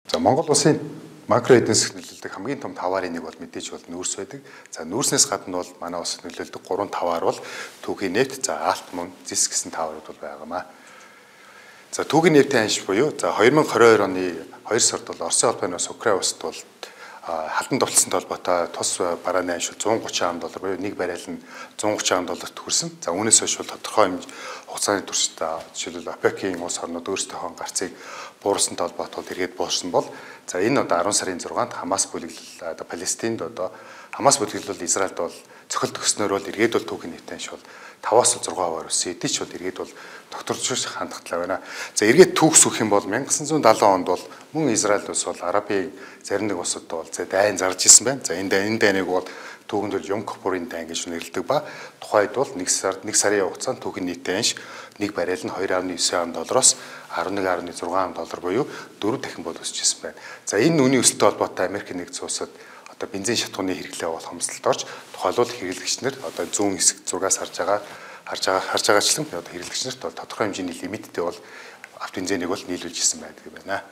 За Монгол улсын макро эдийн засгийн нөлөөлдөг хамгийн том таваарын нэг бол мэдээж бол нүүрс байдаг. За нүүрснээс гадна бол манай улсад нөлөөлдөг 3 таваар бол түүхийн нефт, за алт мөн, зис гэсэн таварууд бол байгаамаа. За түүхийн нефтийн ханш буюу за 2022 оны 2 сард бол Оросын холбооноос Украин улсад бол халдан довтлсонтой холбоотой тус барааны ханш $130 буюу нэг баррел нь $130 хүрсэн. За үүнээс хойш бол тодорхой хугацааны туршид жишээлбэл ОПЕК-ийн улс орнууд өөрсдийнхөө гарцыг бууруулсантай холбоотой эргээд буурсан бол за энэ одоо 10 сарын 6-нд Хамас бүлэглэл одоо Палестинд одоо Хамас бүлэглэл Израильд бол цохилт өгснөөр бол эргээд бол түүхийн нефтийн ханш бол 5-аас 6% өссөн. Эдгээр ч бол эргээд бол докторч хандлагатай байна. За эргээд түүхс өгөх юм бол 1970 онд бол мөн Израиль улс бол Арабын зарим нэг улсад бол дайн зарж исэн байна. За энэ дайныг бол түүхэнд бол Юм Кипурын дайн гэж нэрлэдэг ба тухайд бол 1 сарын хугацаанд түүхийн нийтийн ханш нэг баррел нь $2.9-оос $11.6 буюу 4 дахин бол өсөж исэн байна. За энэ үнийн өсөлттэй холбоотой Америк нэгдсэн улсад одоо бензин шатхууны хэрэглээ бол хомсдолд орж тухайлбал хэрэглэгчнэр одоо зүүн хэсэг зургаас харж байгаачлан одоо хэрэглэгчнэрт бол тодорхой хэмжээний лимиттэй бол автобензиныг бол нийлүүлж исэн байдаг юм байна.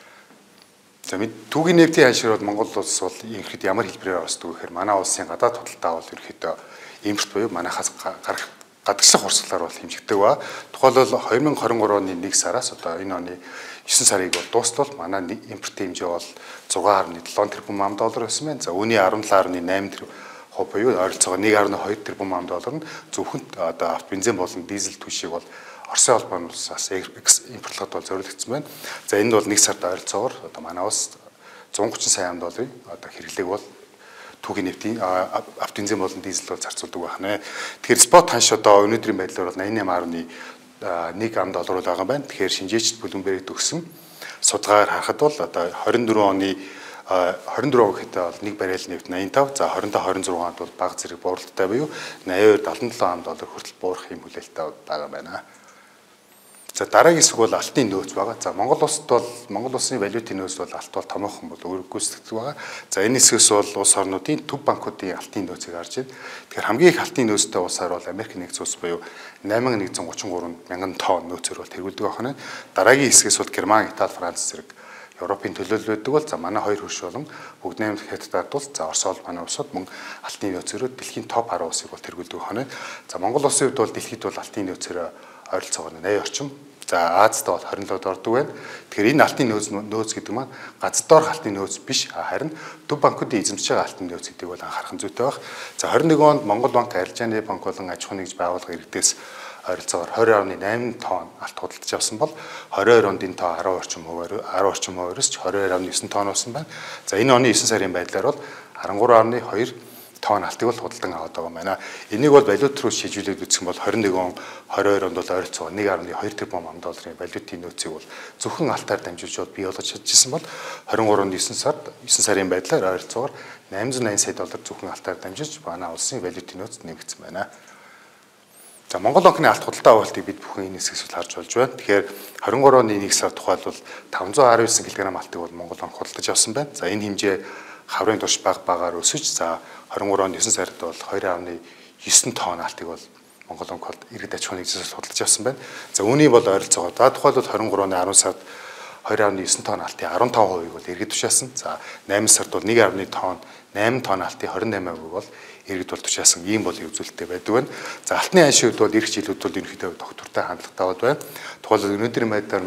За түүхийн нефтийн ханшир бол Монгол улс бол ерөнхийд ямар хэлбэрээр орсдог гэхээр манай улсын гадаад худалдаа бол ерөнхийдөө импорт буюу манайхаас гарах гадагшлах урсгалаар бол хэмжигддэг ба тухайлбал 2023 оны 1 сараас одоо энэ оны 9 сарыг бол дуустал манай импортын хэмжээ бол $6.7 тэрбум байсан байна. За үүний 17.8% буюу ойролцоогоор $1.2 тэрбум нь зөвхөн одоо бензин болон дизель түвшийг бол Оросын холбооноос импортлоход бол зориулагдсан байна. За энд бол 1 сард ойролцоогоор одоо манай улс $130 сая одоо хэрэглээг бол түүхийн нефтийн автобензин болон дизель бол зарцуулдаг байна. Тэгэхээр спот ханш одоо өнөөдрийн байдлаар бол $88.1 бол байгаа юм байна. Тэгэхээр шинжээчд Bloomberg төгсөн судалгаагаар харахад бол одоо 24 оны 24 гэхэд бол нэг баррел нефт 85, за 25-26 онд бол бага зэрэг бууралттай буюу $82.77 хүртэл буурах юм хүлээлттэй байгаа юм байна. За дараагийн хэсэг бол алтын нөөц байгаа. За Монгол улсын валютын нөөц бол алт бол томоохон бол гүйцэтгэдэг байгаа. За энэ хэсгээс бол улс орнуудын төв банкуудын алтын нөөцийг харж байна. Тэгэхээр хамгийн их алтын нөөцтэй улсаар бол Америк нэгдсэн улс буюу 8133 мянган тонн нөөцөөр бол тэргүүлдэг байна. Дараагийн хэсгээс бол Герман, Итали, Франц зэрэг Европын төлөөлөл байдаг бол за манай хоёр хөрш болон бүгд наймд хятадд бол за Орос бол манай улсад мөн алтын нөөцөөр дэлхийн топ 10 улсыг бол тэргүүлдэг байна. За Монгол улсын хувьд бол дэлхийд бол алтын нөөцөөр ойролцоогоор 80 орчим. За Азад бол 27-д ордог байна. Тэгэхээр энэ алтын нөөц гэдэг маань ганц доорх алтын нөөц биш, харин төв банкуудын эзэмшиж байгаа алтын нөөц гэдэг бол анхаарах зүйтэй баг. За 21 онд Монгол банк, Арилжааны банк болон аж ахуйн нэгж байгууллага иргэдээс ойролцоогоор 20.8 тонн алт худалдаж авсан бол 22 онд энэ тоо 10 орчим хувиарс 22.9 тонн болсон байна. За энэ оны 9 сарын байдлаар бол 13.2 тонн алтыг бол худалдан аваад байгаа юм байна. Энийг бол валют руу шийдвэрлээд үзэх юм бол 21 он 22 онд бол ойролцоогоор $1.2 тэрбум валютын нөөцийг бол зөвхөн алтаар дамжуулж бий болгож чадчихсан бол 23 оны 9 сарын байдлаар ойролцоогоор $880 сая зөвхөн алтаар дамжуулж манай улсын валютын нөөц нэмэгдсэн байна. За Монгол банкны алт худалдаа авалтыг бид бүхэн энэ хэсгээс харж болж байна. Тэгэхээр 23 оны 1 сар тухайлбал 519 кг алтыг бол Монгол банк худалдаж авсан байна. За энэ хэмжээ хаврын турш багаар өсөж за 23 оны 9 сард бол 2.9 тонн алтыг бол Монгол банк иргэд аж ахуйн нэгжээс худалдаж авсан байна. За үүний бол ойролцоогоор тухайлбал 23 оны 10 сард 2.9 тонн алтын 15% бол иргэд тушаасан. За 8 сард бол 1.8 тонн алтын 28% бол иргэд бол тушаасан ийм бол үзүүлэлттэй байдаг байна. За алтны ханшийн хувьд бол эх жилүүд бол ерөнхийдөө доктортой хандлагатай байна. Тухайлбал өнөөдрийн байдлаар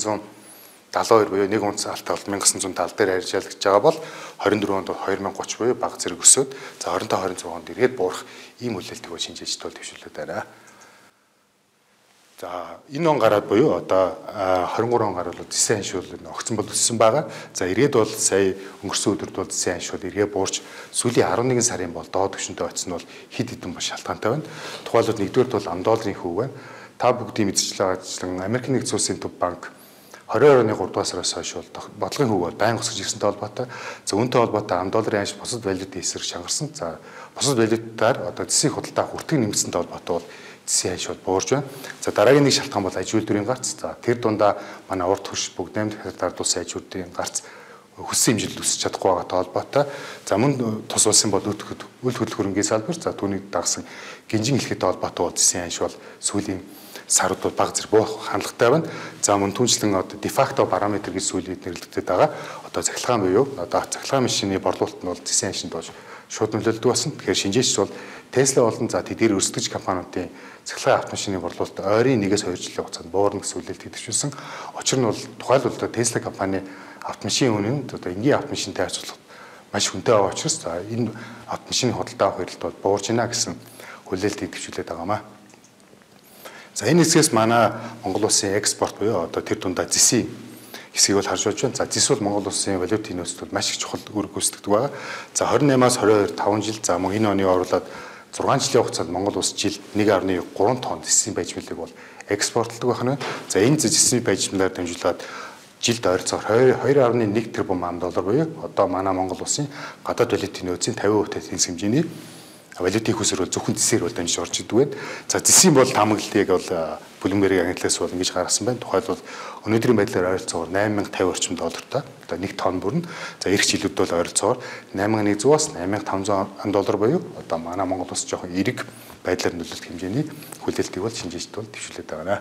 1972 буюу нэг унц алт бол 1970 дээр арилжаалж байгаа бол 24 онд 2030 буюу бага зэрэг өсөөд за 25-26 онд эргээд буурах ийм хүлээлтийг бол шинжээчд бол төвшүүлээд байна. За энэ он гараад буюу одоо 23 он гараад бол зэсэн ханш бол огцон бол өссөн байгаа. За эргээд бол сая өнгөрсөн өдөрт бол зэсэн ханш бол эргээ буурч сүүлийн 11 сарын бол доод түвшинтэй очсон бол хэд хэдэн бол шалтгаантай байна. Тухайлбал нэгдүгээрт бол $10 хөв байна. Та бүгдийн мэдчихлээ Америк нэгдсэн улсын төв банк 22 оны 3 дугаар сараас хойш бол бодлогын хөв бол байнга өсөж ирсэнтэй холбоотой. За үүнтэй холбоотой $10 ханш бусад валютын эсрэг чангарсан. За бусад валютаар одоо зэсийн худалдаа хүртэг нэмэгдсэнтэй холбоотой бол зэсийн ханш бол буурж байна. За дараагийн нэг шалтгаан бол аж үйлдвэрийн гарц. За тэр дундаа манай урд хөрш бүгд наймд хятад улсын аж үйлдвэрийн гарц хүссэн хэмжээнд өсөж чадахгүй байгаатай холбоотой. За мөн тус улсын бол үл хөдлөх хөрөнгөний салбар за түүний дагсан гинжин хэлхийтэй холбоотой бол зэсийн ханш бол сүүлийн сарууд бол бага зэрэг буух хандлагатай байна. За мөн түншлэн одоо дефакто параметр гэж сүүлийн нэрлэгдэж байгаа. Одоо цахилгаан буюу одоо цахилгаан машины борлуулалт нь бол зэсийн аншинд болж шууд нөлөөлдөг болсон. Тэгэхээр шинжээчд бол Tesla болон за тэдгээр өрсөлдөж компаниудын цахилгаан автомашины борлуулалт ойрын 1-2 жилийн хугацаанд буурна гэсэн үлээлт идэвхжүүлсэн. Учир нь бол тухайлбал Tesla компани автомашин үнэ нь одоо энгийн автомашинтай харьцуулахад маш хүнтэй байгаа учраас за энэ автомашины худалдаа авах хэрэгт бол буурж байна гэсэн хүлээлт идэвхжүүлээд байгаамаа. За энэ хэсгээс манай Монгол улсын экспорт буюу одоо тэр дундаа зэсийн хэсгийг бол харж байна. За зэс бол Монгол улсын валютын нөөцлөд маш их чухал үр гүйцэтгэдэг байгаа. За 28-аас 22 5 жил за мөн энэ оны оруулаад 6 жилийн хугацаанд Монгол улс жилд 1.3 тонн зэсийн байжмалыг бол экспортлдог байна. За энэ зэсийн байжмалаар дамжуулаад жилд ойролцоогоор 2.1 тэрбум $, буюу одоо манай Монгол улсын гадаад валютын нөөцийн 50% эзэн хэмжээний валютын хүйсээр бол зөвхөн зэсээр бол дамжиж орж идэг байна. За зэсийн бол таамаглалыг бол Bloomberg агентлагаас бол ингэж гаргасан байна. Тухайлбал өнөөдрийн байдлаар ойролцоогоор $8,050 орчим доллартай. Одоо 1 тонн бүрэн. За эх жилүүд бол ойролцоогоор $8,100-аас $8,500 буюу одоо манай Монгол улс жоохон эрэг байдлаар нөлөөлөх хэмжээний хүлээлтийг бол шинжээчд бол дэвшүүлээд байгаа.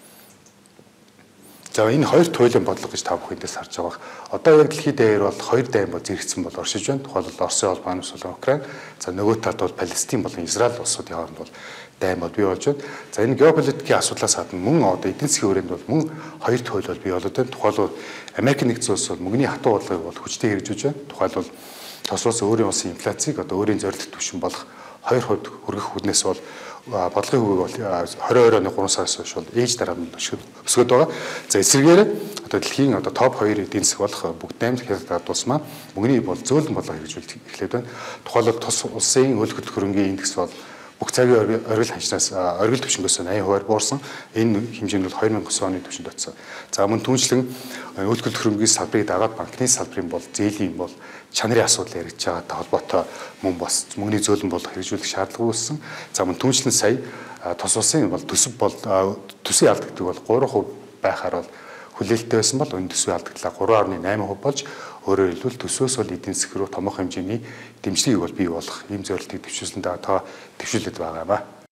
За энэ хоёр туйлын бодлого гэж та бүхэндээс харж байгаа. Одоо яг дэлхийд даяар бол хоёр дайн бол зэрэгцсэн бол оршиж байна. Тухайлбал Оросын холбооноос болон Украин. За нөгөө талд бол Палестин болон Израиль улсуудын хооронд бол дайн бол бий болж байна. За энэ геополитикийн асуудлаас гадна мөн одоо эдийн засгийн хүрээнд бол мөн хоёр туйл бол бий болоод байна. Тухайлбал Америк нэгдсэн улс бол мөнгөний хатуу бодлогыг бол хүчтэй хэрэгжүүлж байна. Тухайлбал тос улс өөрийн улсын инфляцийг одоо өөрийн зорилт түвшин болох 2% хүргэх хүнээс бол бодлогын хөвөг бол 22 оны 3 сараас хойш бол ээж дараа нь өсгöd байгаа. За эсвэргээр одоо дэлхийн одоо топ 2 эдийн засаг болох бүгд 8 хятад улс маань мөнгөний бол зөөлөн бодлого хэрэгжүүлж эхлэв байна. Тухайлбал тус улсын хөл хөдлөх хөрөнгийн индекс бол бүх цагийн оргил ханчнаас оргил түвшингээс 80% буурсан. Энэ хэмжээ нь бол 2009 оны түвшинд очсон. За мөн түншлэн хөл хөдлөх хөрөнгийн салбарыг дагаад банкны салбарын бол зээлийн бол чанарын асуудал яригдж байгаатай холбоотой мөн бас мөнгөний зөөлөн бодлого хэрэгжүүлэх шаардлага үүссэн. За мөн түншлэн сая тус улсын бол төсөв бол төсвийн алдагдаг бол 3% байхаар бол хүлээлттэй байсан бол энэ төсвийн алдагдлаа 3.8% болж өөрөөр хэлбэл төсвөөс бол эдийн засаг руу томоохон хэмжээний дэмжлэгийг бол бий болох ийм зорилтыг дэвшүүлсэн та дэвшүүлээд байгаа юм аа.